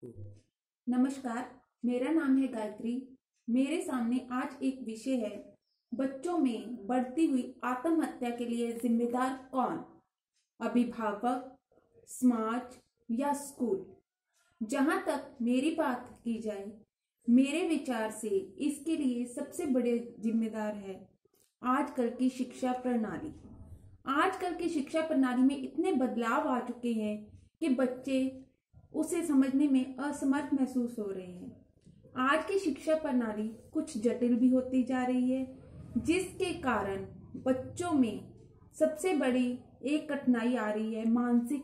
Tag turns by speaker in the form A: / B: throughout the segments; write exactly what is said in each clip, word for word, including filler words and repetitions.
A: नमस्कार, मेरा नाम है गायत्री। मेरे सामने आज एक विषय है, बच्चों में बढ़ती हुई आत्महत्या के लिए जिम्मेदार कौन? अभिभावक, समाज या स्कूल? जहां तक मेरी बात की जाए, मेरे विचार से इसके लिए सबसे बड़े जिम्मेदार है आजकल की शिक्षा प्रणाली। आजकल की शिक्षा प्रणाली में इतने बदलाव आ चुके हैं कि बच्चे उसे समझने में असमर्थ महसूस हो रहे हैं। आज की शिक्षा प्रणाली कुछ जटिल भी होती जा रही है, जिसके कारण बच्चों में सबसे बड़ी एक कठिनाई आ रही है, मानसिक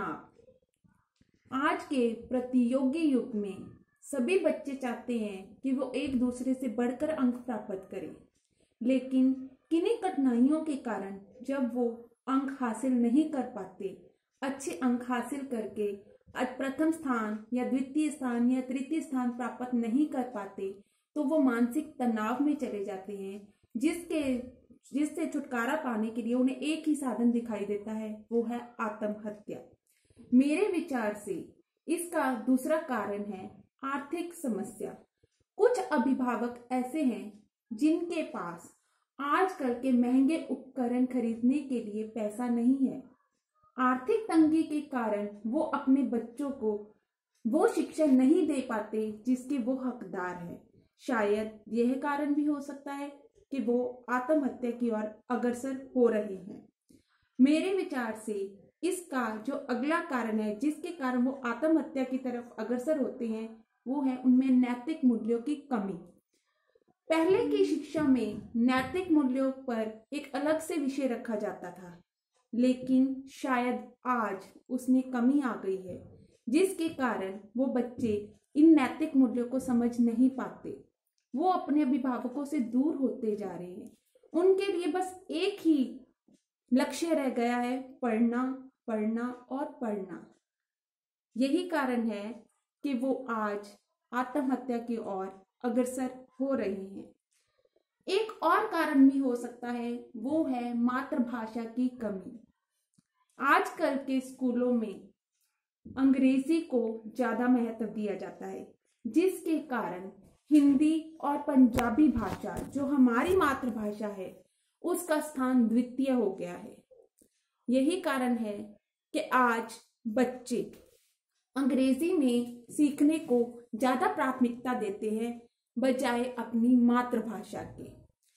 A: तनाव। आज के प्रतियोगी युग में सभी बच्चे चाहते हैं कि वो एक दूसरे से बढ़कर अंक प्राप्त करें, लेकिन किन्हीं कठिनाइयों के कारण जब वो अंक हासिल नहीं कर पाते, अच्छे अंक हासिल करके प्रथम स्थान या द्वितीय स्थान या तृतीय स्थान प्राप्त नहीं कर पाते, तो वो मानसिक तनाव में चले जाते हैं, जिसके जिससे छुटकारा पाने के लिए उन्हें एक ही साधन दिखाई देता है, वो है आत्महत्या। मेरे विचार से इसका दूसरा कारण है आर्थिक समस्या। कुछ अभिभावक ऐसे हैं जिनके पास आजकल के महंगे उपकरण खरीदने के लिए पैसा नहीं है। आर्थिक तंगी के कारण वो अपने बच्चों को वो शिक्षा नहीं दे पाते जिसके वो हकदार है। शायद यह कारण भी हो सकता है कि वो आत्महत्या की ओर अग्रसर हो रहे हैं। मेरे विचार से इसका जो अगला कारण है जिसके कारण वो आत्महत्या की तरफ अग्रसर होते हैं, वो है उनमें नैतिक मूल्यों की कमी। पहले की शिक्षा में नैतिक मूल्यों पर एक अलग से विषय रखा जाता था, लेकिन शायद आज उसमें कमी आ गई है, जिसके कारण वो बच्चे इन नैतिक मूल्यों को समझ नहीं पाते। वो अपने अभिभावकों से दूर होते जा रहे हैं। उनके लिए बस एक ही लक्ष्य रह गया है, पढ़ना पढ़ना और पढ़ना। यही कारण है कि वो आज आत्महत्या की ओर अग्रसर हो रहे हैं। एक और कारण भी हो सकता है, वो है मातृभाषा की कमी। आजकल के स्कूलों में अंग्रेजी को ज्यादा महत्व दिया जाता है, जिसके कारण हिंदी और पंजाबी भाषा जो हमारी मातृभाषा है, उसका स्थान द्वितीय हो गया है। यही कारण है कि आज बच्चे अंग्रेजी में सीखने को ज्यादा प्राथमिकता देते हैं बजाय अपनी मातृभाषा के।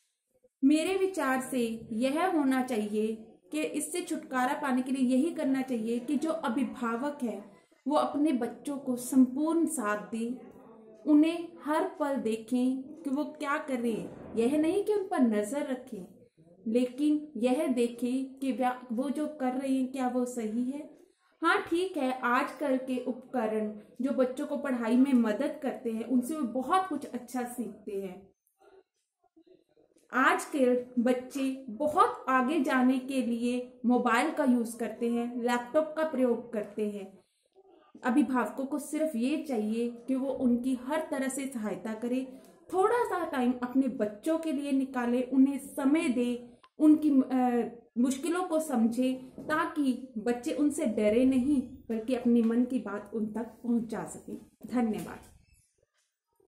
A: मेरे विचार से यह होना चाहिए कि इससे छुटकारा पाने के लिए यही करना चाहिए कि जो अभिभावक है वो अपने बच्चों को संपूर्ण साथ दे, उन्हें हर पल देखें कि वो क्या कर रहे हैं। यह नहीं कि उन पर नजर रखें, लेकिन यह देखें कि वो जो कर रहे हैं क्या वो सही है। हाँ ठीक है, आजकल के उपकरण जो बच्चों को पढ़ाई में मदद करते हैं, उनसे वो बहुत कुछ अच्छा सीखते हैं। आज के बच्चे बहुत आगे जाने के लिए मोबाइल का यूज करते हैं, लैपटॉप का प्रयोग करते हैं। अभिभावकों को सिर्फ ये चाहिए कि वो उनकी हर तरह से सहायता करे, थोड़ा सा टाइम अपने बच्चों के लिए निकाले, उन्हें समय दे, उनकी आ, मुश्किलों को समझे, ताकि बच्चे उनसे डरे नहीं बल्कि अपनी मन की बात उन तक पहुंचा सकें। धन्यवाद।